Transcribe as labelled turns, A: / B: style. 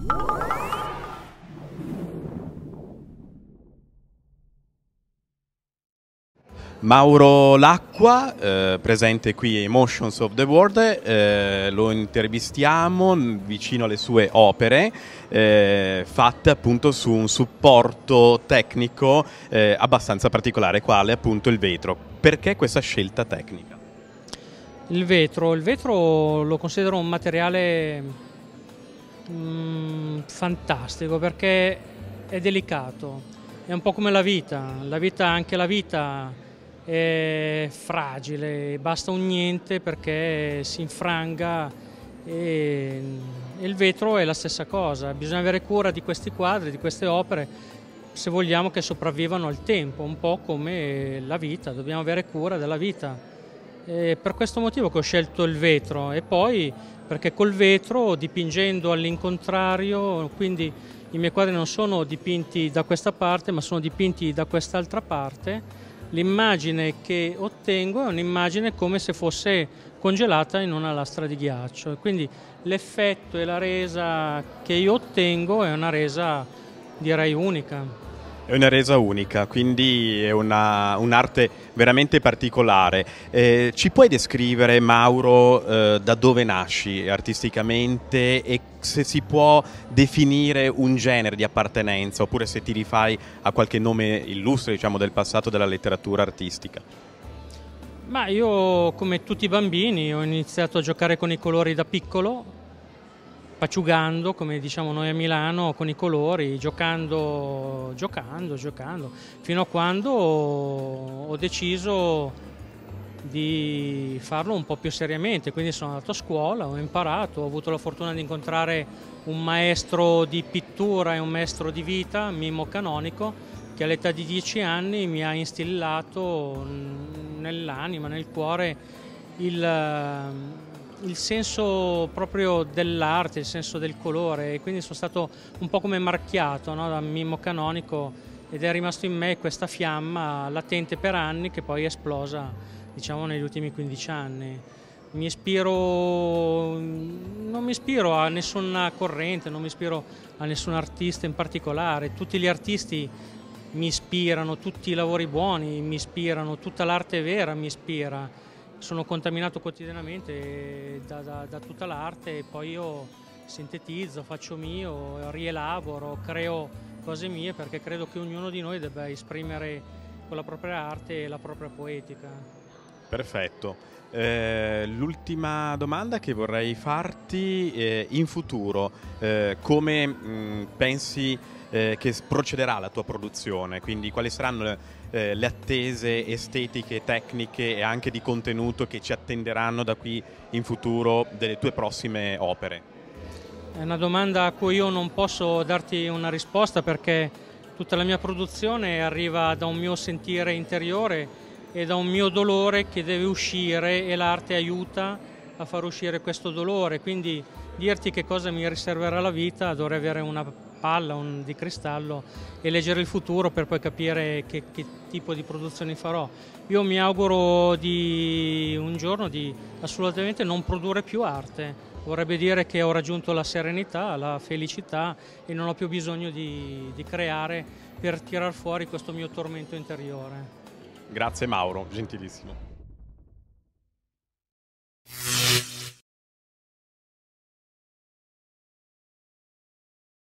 A: Mauro Lacqua, presente qui a Emotions of the World, lo intervistiamo vicino alle sue opere, fatte appunto su un supporto tecnico abbastanza particolare, quale appunto il vetro. Perché questa scelta tecnica?
B: Il vetro lo considero un materiale fantastico perché è delicato, è un po' come la vita, anche la vita è fragile, basta un niente perché si infranga e il vetro è la stessa cosa, bisogna avere cura di questi quadri, di queste opere se vogliamo che sopravvivano al tempo, un po' come la vita, dobbiamo avere cura della vita. È per questo motivo che ho scelto il vetro e poi perché col vetro dipingendo all'incontrario, quindi i miei quadri non sono dipinti da questa parte ma sono dipinti da quest'altra parte, l'immagine che ottengo è un'immagine come se fosse congelata in una lastra di ghiaccio, quindi l'effetto e la resa che io ottengo è una resa direi unica.
A: È una resa unica, quindi è un'arte veramente particolare. Ci puoi descrivere, Mauro, da dove nasci artisticamente e se si può definire un genere di appartenenza oppure se ti rifai a qualche nome illustre, diciamo, del passato della letteratura artistica?
B: Ma io, come tutti i bambini, ho iniziato a giocare con i colori da piccolo, paciugando, come diciamo noi a Milano, con i colori, giocando, fino a quando ho deciso di farlo un po' più seriamente, quindi sono andato a scuola, ho imparato, ho avuto la fortuna di incontrare un maestro di pittura e un maestro di vita, Mimmo Canonico, che all'età di 10 anni mi ha instillato nell'anima, nel cuore il senso proprio dell'arte, il senso del colore, e quindi sono stato un po' come marchiato, no, da Mimmo Canonico ed è rimasto in me questa fiamma latente per anni che poi è esplosa, diciamo, negli ultimi 15 anni. Non mi ispiro a nessuna corrente, non mi ispiro a nessun artista in particolare, tutti gli artisti mi ispirano, tutti i lavori buoni mi ispirano, tutta l'arte vera mi ispira. Sono contaminato quotidianamente da tutta l'arte e poi io sintetizzo, faccio mio, rielaboro, creo cose mie perché credo che ognuno di noi debba esprimere con la propria arte e la propria poetica.
A: Perfetto. L'ultima domanda che vorrei farti, in futuro, come pensi che procederà la tua produzione? Quindi quali saranno le attese estetiche, tecniche e anche di contenuto che ci attenderanno da qui in futuro delle tue prossime opere?
B: È una domanda a cui io non posso darti una risposta perché tutta la mia produzione arriva da un mio sentire interiore e da un mio dolore che deve uscire e l'arte aiuta a far uscire questo dolore, quindi dirti che cosa mi riserverà la vita dovrei avere una palla di cristallo e leggere il futuro per poi capire che tipo di produzioni farò. Io mi auguro di un giorno di assolutamente non produrre più arte, vorrebbe dire che ho raggiunto la serenità, la felicità e non ho più bisogno di creare per tirar fuori questo mio tormento interiore.
A: Grazie Mauro, gentilissimo.